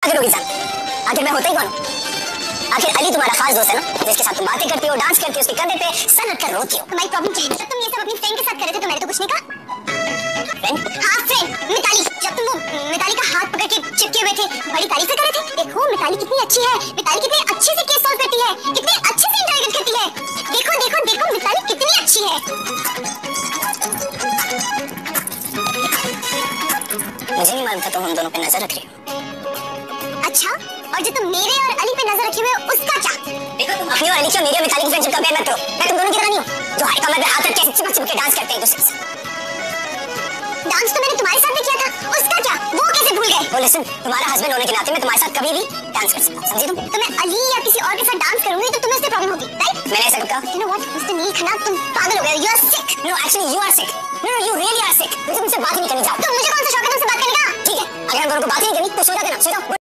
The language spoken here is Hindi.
आखिर होगी जान, आखिर मैं होता ही कौन हूँ? आखिर अली तुम्हारा खास दोस्त है ना, जिसके साथ तुम बातें करती हो, डांस करती हो, उसके कंधे पे सर रखकर रोती हो। तुम्हारी प्रॉब्लम क्या है? जब तुम ये सब अपनी फ्रेंड के साथ कर रहे थे तो मैंने तो कुछ नहीं कहा। फ्रेंड? हाँ फ्रेंड, मिताली। जब तुम वो मिताली का हाथ पकड़ के चिपके हुए थे, बड़ी तारीफें कर रहे थे। देखो मिताली कितनी अच्छी है, मिताली कितनी अच्छे से केस सॉल्व करती है, कितनी अच्छे से इंटरैक्ट करती है। देखो देखो देखो मिताली कितनी अच्छी है। मुझे नहीं मालूम था तुम हम दोनों पे नजर रख रही हो। अच्छा, और जो तुम मेरे और अली पे नजर रखे हुए हो उसका क्या? देखो तुम अपनी और अली की और मेरी और मिताली की फ्रेंडशिप कंपेयर मत करो। मैं तुम दोनों की तरह नहीं हूँ जो हाई कमर पे हाथ रख के चिपक चिपक के डांस करते हैं दूसरे से। डांस तो मैंने तुम्हारे साथ भी किया था, उसका क्या? वो कैसे भूल गए? वो लिसन, तुम्हारा हस्बैंड होने के नाते मैं तुम्हारे साथ कभी भी डांस कर सकता हूँ, समझी तुम? तो मैं अली या किसी और के साथ डांस करूंगी तो तुम्हें इससे प्रॉब्लम होगी, राइट? मैंने ऐसा कब कहा? You know what, mister Neel Khanna, तुम पागल हो गए, you are sick. No, actually you are sick. No, you really are sick. मुझे तुमसे बात ही नहीं करनी चाहिए। तो मुझे कौन सा शौक है तुमसे बात करने का? ठीक है, अगर हम दोनों को बात ही नहीं करनी तो सो जाते ना, सो जाओ।